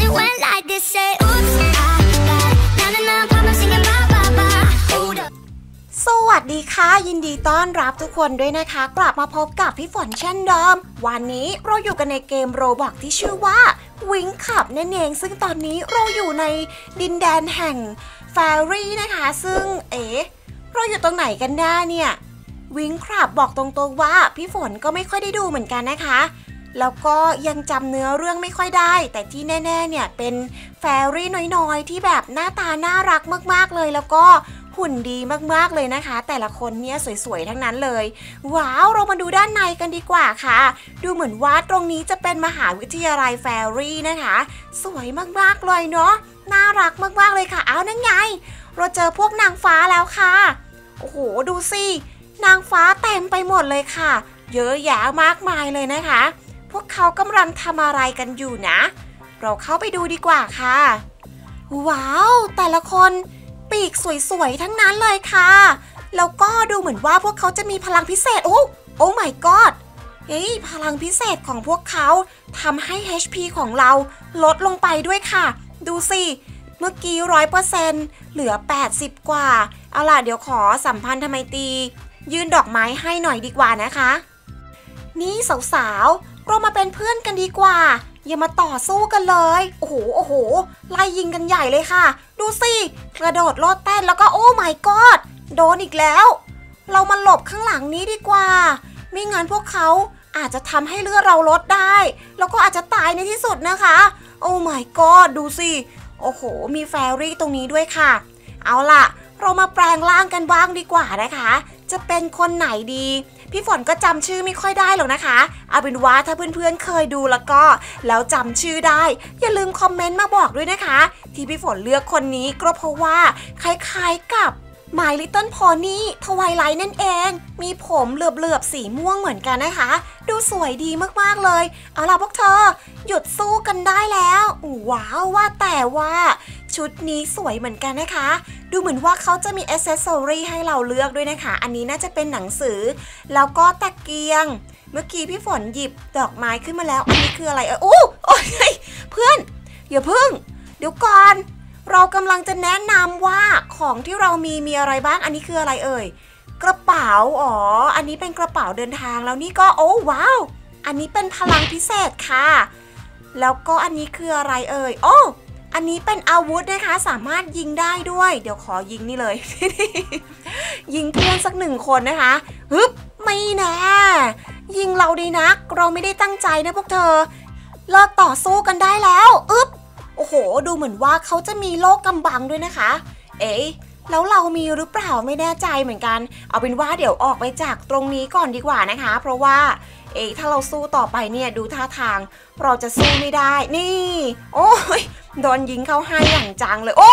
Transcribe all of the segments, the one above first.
went like this, say oops, I got now problem singing ba ba ba. Hold up. สวัสดีค่ะยินดีต้อนรับทุกคนด้วยนะคะกลับมาพบกับพี่ฝนเช่นเดิมวันนี้เราอยู่กันในเกมโรบล็อกที่ชื่อว่าวิงขับนั่นเองซึ่งตอนนี้เราอยู่ในดินแดนแห่งแฟรี่นะคะซึ่งเราอยู่ตรงไหนกันแน่เนี่ยวิงขับบอกตรงๆว่าพี่ฝนก็ไม่ค่อยได้ดูเหมือนกันนะคะแล้วก็ยังจำเนื้อเรื่องไม่ค่อยได้แต่ที่แน่ๆเนี่ยเป็นแฟรี่น้อยๆที่แบบหน้าตาน่ารักมากๆเลยแล้วก็หุ่นดีมากๆเลยนะคะแต่ละคนเนี่ยสวยๆทั้งนั้นเลยว้าวเรามาดูด้านในกันดีกว่าค่ะดูเหมือนว่าตรงนี้จะเป็นมหาวิทยาลัยแฟรี่นะคะสวยมากๆเลยเนาะน่ารักมากๆเลยค่ะเอานั่นไงเราเจอพวกนางฟ้าแล้วค่ะโอ้โหดูสินางฟ้าเต็มไปหมดเลยค่ะเยอะแยะมากมายเลยนะคะพวกเขากำลังทำอะไรกันอยู่นะเราเข้าไปดูดีกว่าค่ะว้าวแต่ละคนปีกสวยๆทั้งนั้นเลยค่ะแล้วก็ดูเหมือนว่าพวกเขาจะมีพลังพิเศษโอ้ my god พลังพิเศษของพวกเขาทำให้ HP ของเราลดลงไปด้วยค่ะดูสิเมื่อกี้ 100% เหลือ80กว่าเอาล่ะเดี๋ยวขอสัมพันธไมตรียื่นดอกไม้ให้หน่อยดีกว่านะคะนี่สาวๆเรามาเป็นเพื่อนกันดีกว่าอย่ามาต่อสู้กันเลยโอ้โหไล่ยิงกันใหญ่เลยค่ะดูสิกระโดดโลดเต้นแล้วก็โอ้ my god โดนอีกแล้วเรามาหลบข้างหลังนี้ดีกว่าไม่งั้นพวกเขาอาจจะทำให้เลือดเราลดได้แล้วก็อาจจะตายในที่สุดนะคะโอ้ my god ดูสิโอ้โหมีแฟรี่ตรงนี้ด้วยค่ะเอาล่ะเรามาแปลงร่างกันบ้างดีกว่านะคะจะเป็นคนไหนดีพี่ฝนก็จำชื่อไม่ค่อยได้หรอกนะคะเอาเป็นว่าถ้าเพื่อนๆเคยดูแล้วจำชื่อได้อย่าลืมคอมเมนต์มาบอกด้วยนะคะที่พี่ฝนเลือกคนนี้ก็เพราะว่าคล้ายๆกับ My Little Pony Twilight นั่นเองมีผมเหลือบๆสีม่วงเหมือนกันนะคะดูสวยดีมากๆเลยเอาล่ะพวกเธอหยุดสู้กันได้แล้วว้าวว่าแต่ว่าชุดนี้สวยเหมือนกันนะคะดูเหมือนว่าเขาจะมี accessory ให้เราเลือกด้วยนะคะอันนี้น่าจะเป็นหนังสือแล้วก็ตะเกียงเมื่อกี้พี่ฝนหยิบดอกไม้ขึ้นมาแล้วอันนี้คืออะไรโอ้ยเพื่อนอย่าพึ่งเดี๋ยวก่อนเรากำลังจะแนะนำว่าของที่เรามีอะไรบ้างอันนี้คืออะไรเอ่ยกระเป๋าอันนี้เป็นกระเป๋าเดินทางแล้วนี่ก็โอ้ว้าวอันนี้เป็นพลังพิเศษค่ะแล้วก็อันนี้คืออะไรเอ่ยอันนี้เป็นอาวุธนะคะสามารถยิงได้ด้วยเดี๋ยวขอยิงนี่เลย ยิงเพื่อนสัก1คนนะคะฮึบไม่แน่ยิงเราดีนักเราไม่ได้ตั้งใจนะพวกเธอเลิกต่อสู้กันได้แล้วโอ้โหดูเหมือนว่าเขาจะมีโล่กำบังด้วยนะคะแล้วเรามีหรือเปล่าไม่แน่ใจเหมือนกันเอาเป็นว่าเดี๋ยวออกไปจากตรงนี้ก่อนดีกว่านะคะเพราะว่าถ้าเราสู้ต่อไปเนี่ยดูท่าทางเราจะสู้ไม่ได้นี่โอ้ยโดนยิงเข้าให้อย่างจังเลยโอ้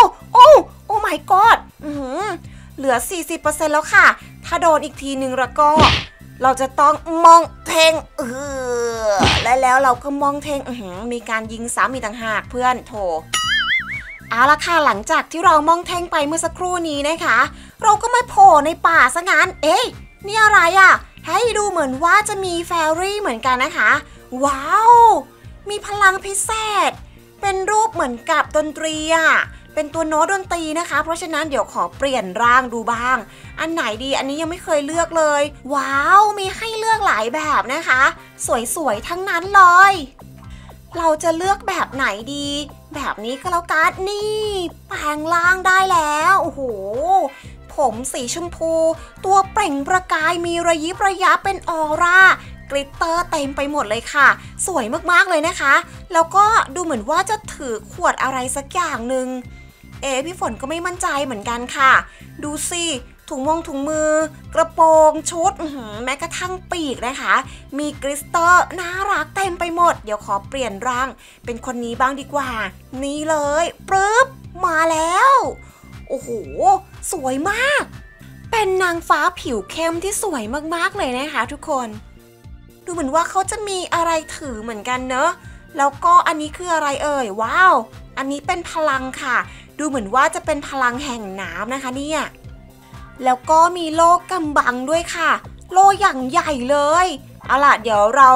my god เหลือ 40% แล้วค่ะถ้าโดนอีกทีนึงแล้วก็เราจะต้องมองเทงแล้วเราก็มองเทงมีการยิงซ้ำอีกต่างหากเพื่อนโถเอาละค่ะหลังจากที่เรามองเทงไปเมื่อสักครู่นี้นะคะเราก็มาโผล่ในป่าซะงั้นนี่อะไรอ่ะให้ดูเหมือนว่าจะมีแฟรี่เหมือนกันนะคะว้าวมีพลังพิเศษเป็นรูปเหมือนกับดนตรีเป็นตัวโน้ตดนตรีนะคะเพราะฉะนั้นเดี๋ยวขอเปลี่ยนร่างดูบ้างอันไหนดีอันนี้ยังไม่เคยเลือกเลยว้าวมีให้เลือกหลายแบบนะคะสวยๆทั้งนั้นเลยเราจะเลือกแบบไหนดีแบบนี้ก็แล้วกันนี่แปลงร่างได้แล้วโอ้โหผมสีชมพูตัวเปล่งประกายมีระยิบระยับเป็นออร่ากลิตเตอร์เต็มไปหมดเลยค่ะสวยมากๆเลยนะคะแล้วก็ดูเหมือนว่าจะถือขวดอะไรสักอย่างหนึ่งพี่ฝนก็ไม่มั่นใจเหมือนกันค่ะดูสิถุงมือกระโปรงชุดแม้กระทั่งปีกนะคะมีกลิตเตอร์น่ารักเต็มไปหมดเดี๋ยวขอเปลี่ยนร่างเป็นคนนี้บ้างดีกว่านี่เลยปึ๊บมาแล้วโอ้โหสวยมากเป็นนางฟ้าผิวเข้มที่สวยมากๆเลยนะคะทุกคนดูเหมือนว่าเขาจะมีอะไรถือเหมือนกันเนอะแล้วก็อันนี้คืออะไรเอ่ยว้าวอันนี้เป็นพลังค่ะดูเหมือนว่าจะเป็นพลังแห่งน้ำนะคะเนี่ยแล้วก็มีโล่กำบังด้วยค่ะโล่อย่างใหญ่เลยเอาล่ะเดี๋ยวเรา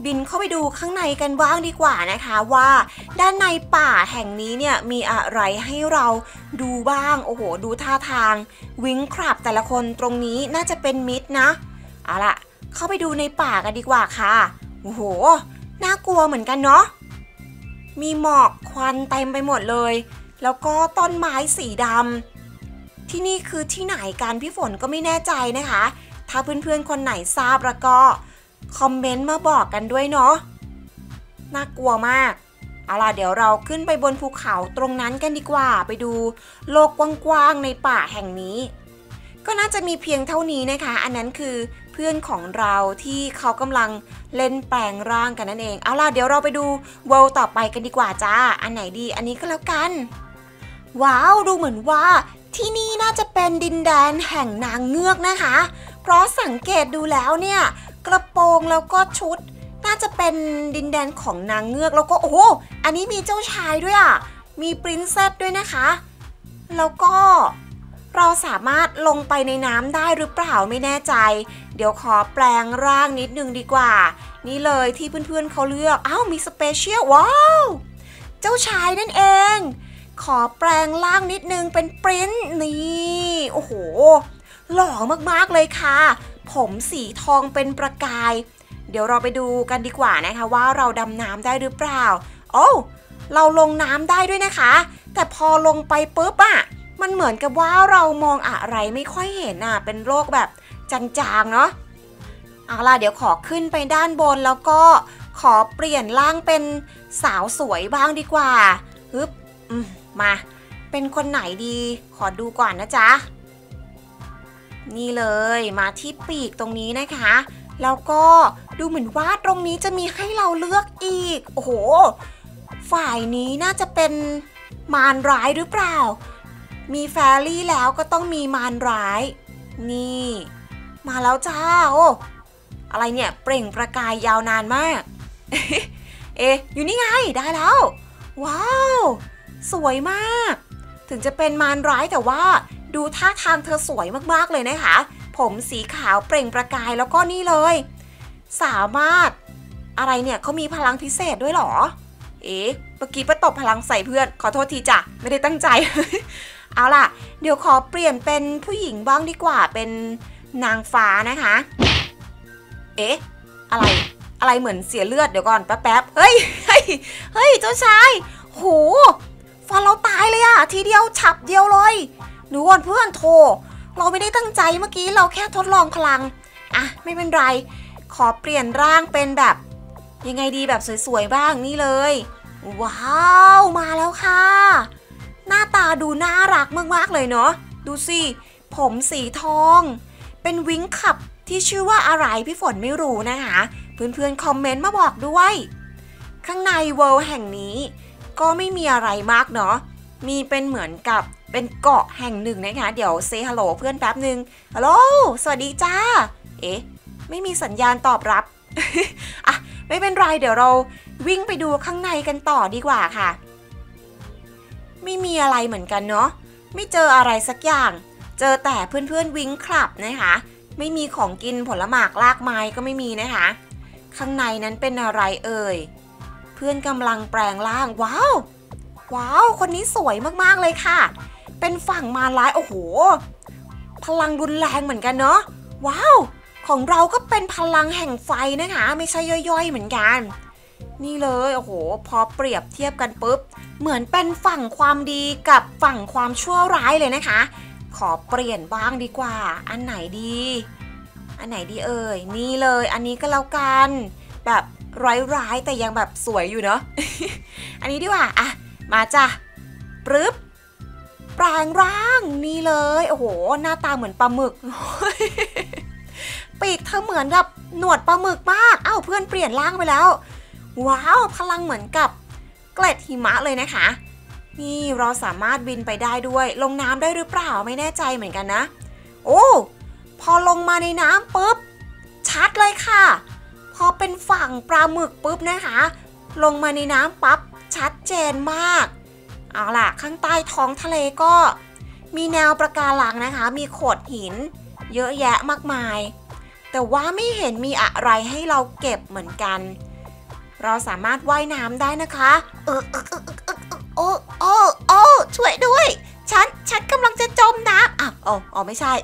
บินเข้าไปดูข้างในกันบ้างดีกว่านะคะว่าด้านในป่าแห่งนี้เนี่ยมีอะไรให้เราดูบ้างโอ้โหดูท่าทางวิงคลับแต่ละคนตรงนี้น่าจะเป็นมิตรนะเอาล่ะเข้าไปดูในป่ากันดีกว่าค่ะโอ้โหน่ากลัวเหมือนกันเนาะมีหมอกควันเต็มไปหมดเลยแล้วก็ต้นไม้สีดำที่นี่คือที่ไหนกันพี่ฝนก็ไม่แน่ใจนะคะถ้าเพื่อนๆคนไหนทราบแล้วก็คอมเมนต์มาบอกกันด้วยเนาะน่ากลัวมากเอาล่ะเดี๋ยวเราขึ้นไปบนภูเขาตรงนั้นกันดีกว่าไปดูโลกกว้างๆในป่าแห่งนี้ก็น่าจะมีเพียงเท่านี้นะคะอันนั้นคือเพื่อนของเราที่เขากำลังเล่นแปลงร่างกันนั่นเองเอาล่ะเดี๋ยวเราไปดูเวิลด์ต่อไปกันดีกว่าจ้าอันไหนดีอันนี้ก็แล้วกันว้าวดูเหมือนว่าที่นี่น่าจะเป็นดินแดนแห่งนางเงือกนะคะเพราะสังเกตดูแล้วเนี่ยกระโปรงแล้วก็ชุดน่าจะเป็นดินแดนของนางเงือกแล้วก็โอ้โหอันนี้มีเจ้าชายด้วยอ่ะมีปรินเซสด้วยนะคะแล้วก็เราสามารถลงไปในน้ำได้หรือเปล่าไม่แน่ใจเดี๋ยวขอแปลงร่างนิดนึงดีกว่านี่เลยที่เพื่อนๆเขาเลือกอ้าวมีสเปเชียลว้าวเจ้าชายนั่นเองขอแปลงร่างนิดนึงเป็นปรินซ์นี่โอ้โหหล่อมากๆเลยค่ะผมสีทองเป็นประกายเดี๋ยวเราไปดูกันดีกว่านะคะว่าเราดำน้ำได้หรือเปล่าโอ้เราลงน้ำได้ด้วยนะคะแต่พอลงไปปุ๊บอะมันเหมือนกับว่าเรามองอะไรไม่ค่อยเห็นอะเป็นโลกแบบจางๆเนาะเอาล่ะเดี๋ยวขอขึ้นไปด้านบนแล้วก็ขอเปลี่ยนร่างเป็นสาวสวยบ้างดีกว่าฮึบมาเป็นคนไหนดีขอดูก่อนนะจ๊ะนี่เลยมาที่ปีกตรงนี้นะคะแล้วก็ดูเหมือนว่าตรงนี้จะมีให้เราเลือกอีกโอ้โหฝ่ายนี้น่าจะเป็นมารร้ายหรือเปล่ามีแฟรี่แล้วก็ต้องมีมารร้ายนี่มาแล้วจ้าโอ้อะไรเนี่ยเปล่งประกายยาวนานมาก อยู่นี่ไงได้แล้วว้าวสวยมากถึงจะเป็นมารร้ายแต่ว่าดูท่าทางเธอสวยมากๆเลยนะคะผมสีขาวเปล่งประกายแล้วก็นี่เลยสามารถอะไรเนี่ยเขามีพลังพิเศษด้วยเหรอเมื่อกี้ไปตบพลังใส่เพื่อนขอโทษทีจ้ะไม่ได้ตั้งใจ เอาล่ะเดี๋ยวขอเปลี่ยนเป็นผู้หญิงบ้างดีกว่าเป็นนางฟ้านะคะอะไรเหมือนเสียเลือดเดี๋ยวก่อนแป๊บเฮ้ยเจ้าชายโหฟันเราตายเลยอะทีเดียวฉับเดียวเลยหนูวอนเพื่อนโทรเราไม่ได้ตั้งใจเมื่อกี้เราแค่ทดลองพลังอ่ะไม่เป็นไรขอเปลี่ยนร่างเป็นแบบยังไงดีแบบสวยๆบ้างนี่เลยว้าวมาแล้วค่ะหน้าตาดูน่ารักมากๆเลยเนาะดูสิผมสีทองเป็นวิงคับที่ชื่อว่าอะไรพี่ฝนไม่รู้นะคะเพื่อนๆคอมเมนต์มาบอกด้วยข้างในเวิลด์แห่งนี้ก็ไม่มีอะไรมากเนาะมีเป็นเหมือนกับเป็นเกาะแห่งหนึ่งนะคะเดี๋ยวเซฮัลโหลเพื่อนแป๊บนึงฮัลโหลสวัสดีจ้าไม่มีสัญญาณตอบรับ อ่ะไม่เป็นไรเดี๋ยวเราวิ่งไปดูข้างในกันต่อดีกว่าค่ะไม่มีอะไรเหมือนกันเนาะไม่เจออะไรสักอย่างเจอแต่เพื่อนๆวิ่งคลับนะคะไม่มีของกินผลหมากลากไม้ก็ไม่มีนะคะข้างในนั้นเป็นอะไรเอ่ยเพื่อนกำลังแปลงร่างว้าวคนนี้สวยมากๆเลยค่ะเป็นฝั่งมารร้ายโอ้โหพลังรุนแรงเหมือนกันเนาะว้าวของเราก็เป็นพลังแห่งไฟนะคะไม่ใช่ย่อยๆเหมือนกันนี่เลยโอ้โหพอเปรียบเทียบกันปุ๊บเหมือนเป็นฝั่งความดีกับฝั่งความชั่วร้ายเลยนะคะขอเปลี่ยนบ้างดีกว่าอันไหนดีเอ่ยนี่เลยอันนี้ก็แล้วกันแบบร้ายๆแต่ยังแบบสวยอยู่เนาะ อันนี้ดีกว่าอ่ะมาจ้ะปึ๊บแปลงร่างนี่เลยโอ้โหหน้าตาเหมือนปลาหมึก ปีกเธอเหมือนกับหนวดปลาหมึกมากอ้าวเพื่อนเปลี่ยนร่างไปแล้วว้าวพลังเหมือนกับเกล็ดหิมะเลยนะคะนี่เราสามารถบินไปได้ด้วยลงน้ำได้หรือเปล่าไม่แน่ใจเหมือนกันนะโอ้พอลงมาในน้ำปุ๊บชัดเลยค่ะพอเป็นฝั่งปลาหมึกปุ๊บนะคะลงมาในน้ำปั๊บชัดเจนมากเอาล่ะข้างใต้ท้องทะเลก็มีแนวปะการังนะคะมีโขดหินเยอะแยะมากมายแต่ว่าไม่เห็นมีอะไรให้เราเก็บเหมือนกันเราสามารถว่ายน้ำได้นะคะโอ้ช่วยด้วยฉันกำลังจะจมน้ำอ๋อไม่ใช่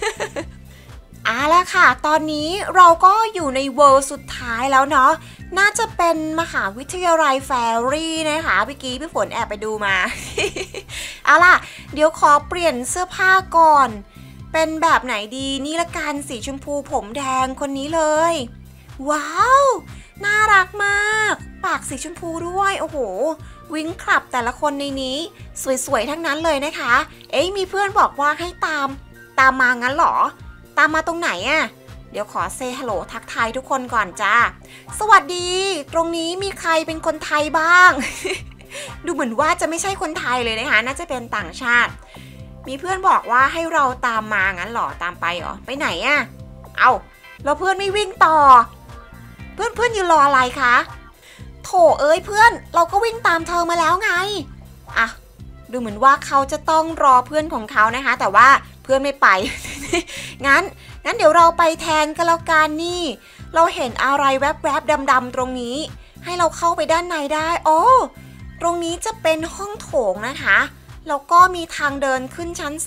แล้วค่ะตอนนี้เราก็อยู่ในเวิลด์สุดท้ายแล้วเนาะน่าจะเป็นมหาวิทยาลัยแฟรี่นะคะพี่ฝนแอบไปดูมา เอาล่ะเดี๋ยวขอเปลี่ยนเสื้อผ้าก่อนเป็นแบบไหนดีนี่ละกันสีชมพูผมแดงคนนี้เลยว้าวน่ารักมากปากสีชมพูด้วยโอ้โหวิ่งคลับแต่ละคนในนี้สวยๆทั้งนั้นเลยนะคะมีเพื่อนบอกว่าให้ตามมางั้นเหรอตามมาตรงไหนอะเดี๋ยวขอเซฮัลโหลทักทายทุกคนก่อนจ้าสวัสดีตรงนี้มีใครเป็นคนไทยบ้าง ดูเหมือนว่าจะไม่ใช่คนไทยเลยนะคะน่าจะเป็นต่างชาติมีเพื่อนบอกว่าให้เราตามมางั้นเหรอตามไปเหรอไปไหนอะแล้วเพื่อนไม่วิ่งต่อเพื่อนอยู่รออะไรคะโถเพื่อนเราก็วิ่งตามเธอมาแล้วไงดูเหมือนว่าเขาจะต้องรอเพื่อนของเขานะคะแต่ว่าเพื่อนไม่ไป งั้นเดี๋ยวเราไปแทนกันแล้วกันนี่เราเห็นอะไรแวบๆดำๆตรงนี้ให้เราเข้าไปด้านในได้ตรงนี้จะเป็นห้องโถงนะคะแล้วก็มีทางเดินขึ้นชั้น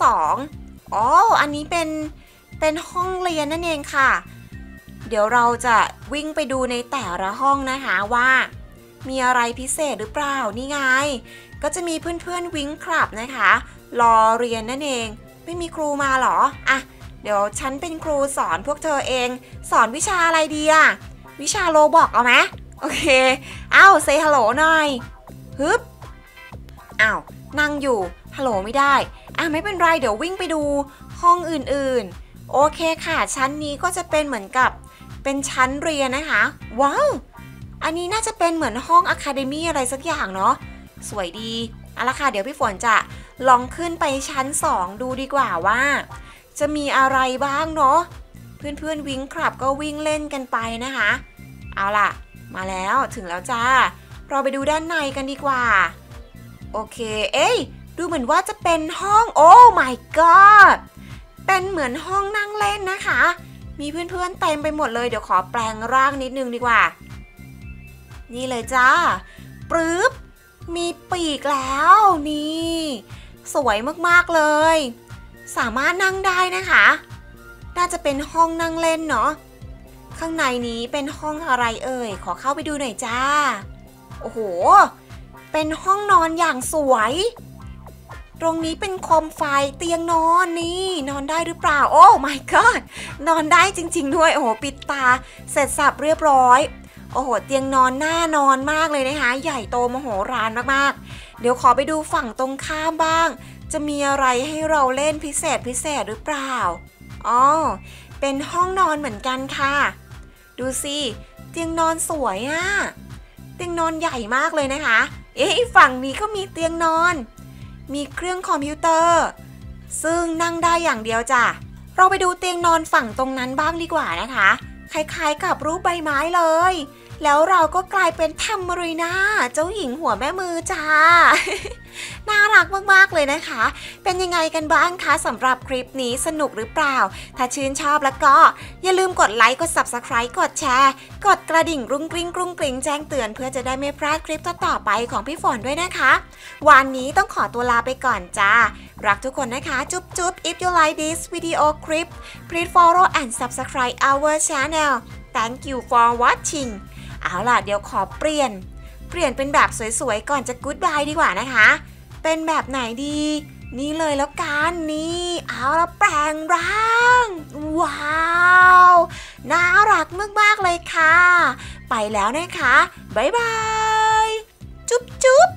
2อันนี้เป็นห้องเรียนนั่นเองค่ะเดี๋ยวเราจะวิ่งไปดูในแต่ละห้องนะคะว่ามีอะไรพิเศษหรือเปล่านี่ไงก็จะมีเพื่อนๆวิ่งคลับนะคะรอเรียนนั่นเองไม่มีครูมาหรอเดี๋ยวฉันเป็นครูสอนพวกเธอเองสอนวิชาอะไรดีวิชาโรบอกเอาไหมโอเคเซฮัลโหลหน่อยฮึบนั่งอยู่ฮัลโหลไม่ได้ไม่เป็นไรเดี๋ยววิ่งไปดูห้องอื่นๆโอเคค่ะชั้นนี้ก็จะเป็นเหมือนกับเป็นชั้นเรียนนะคะว้าวอันนี้น่าจะเป็นเหมือนห้องอะคาเดมี่อะไรสักอย่างเนาะสวยดีเอาละค่ะเดี๋ยวพี่ฝนจะลองขึ้นไปชั้น2ดูดีกว่าว่าจะมีอะไรบ้างเนาะเพื่อนวิ่งคลับก็วิ่งเล่นกันไปนะคะเอาล่ะมาแล้วถึงแล้วจ้าเราไปดูด้านในกันดีกว่าโอเคดูเหมือนว่าจะเป็นห้องโอ้ my god เป็นเหมือนห้องนั่งเล่นนะคะมีเพื่อนๆเต็มไปหมดเลยเดี๋ยวขอแปลงร่างนิดนึงดีกว่านี่เลยจ้าปึ๊บมีปีกแล้วนี่สวยมากๆเลยสามารถนั่งได้นะคะน่าจะเป็นห้องนั่งเล่นเนาะข้างในนี้เป็นห้องอะไรขอเข้าไปดูหน่อยจ้าโอ้โหเป็นห้องนอนอย่างสวยตรงนี้เป็นโคมไฟเตียงนอนนี่นอนได้หรือเปล่าโอ้ my god นอนได้จริงๆด้วยโอ้โหปิดตาเสร็จสับเรียบร้อยโอ้โหเตียงนอนน่านอนมากเลยนะคะใหญ่โตมโหฬารมากๆเดี๋ยวขอไปดูฝั่งตรงข้ามบ้างจะมีอะไรให้เราเล่นพิเศษหรือเปล่าเป็นห้องนอนเหมือนกันค่ะดูสิเตียงนอนสวยเตียงนอนใหญ่มากเลยนะคะฝั่งนี้ก็มีเตียงนอนมีเครื่องคอมพิวเตอร์ซึ่งนั่งได้อย่างเดียวจ้ะเราไปดูเตียงนอนฝั่งตรงนั้นบ้างดีกว่านะคะคล้ายๆกับรูปใบไม้เลยแล้วเราก็กลายเป็นทัมมารีนาเจ้าหญิงหัวแม่มือจ้า น่ารักมากๆเลยนะคะเป็นยังไงกันบ้างคะสำหรับคลิปนี้สนุกหรือเปล่าถ้าชื่นชอบแล้วก็อย่าลืมกดไลค์กด Subscribe กดแชร์กดกระดิ่งกรุ้งกริ้งแจ้งเตือนเพื่อจะได้ไม่พลาดคลิปต่อๆไปของพี่ฝนด้วยนะคะวันนี้ต้องขอตัวลาไปก่อนจ้ารักทุกคนนะคะจุ๊บ if you like this video clip please follow and subscribe our channel thank you for watching เอาล่ะเดี๋ยวขอเปลี่ยนเป็นแบบสวยๆก่อนจะ goodbye ดีกว่านะคะเป็นแบบไหนดีนี่เลยแล้วกันนี่เอาละแปลงร่างว้าวน่ารักมากๆเลยค่ะไปแล้วนะคะบ๊ายบายจุ๊บ